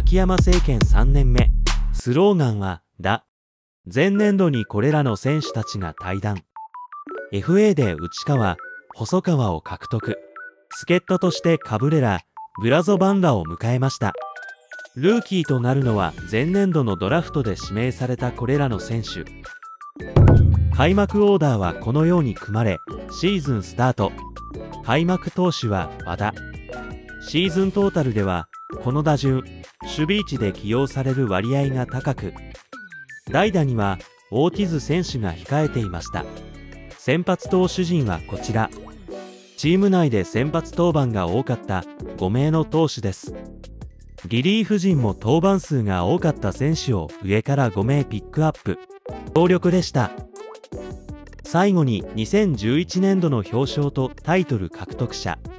秋山政権3年目。スローガンは、だ。前年度にこれらの選手たちが退団。FA で内川、細川を獲得。助っ人としてカブレラ、ブラゾバンダを迎えました。ルーキーとなるのは前年度のドラフトで指名されたこれらの選手。開幕オーダーはこのように組まれ、シーズンスタート。開幕投手は和田。シーズントータルでは、この打順、守備位置で起用される割合が高く、代打にはオーティズ選手が控えていました。先発投手陣はこちら。チーム内で先発登板が多かった5名の投手です。リリーフ陣も登板数が多かった選手を上から5名ピックアップ。強力でした。最後に2011年度の表彰とタイトル獲得者。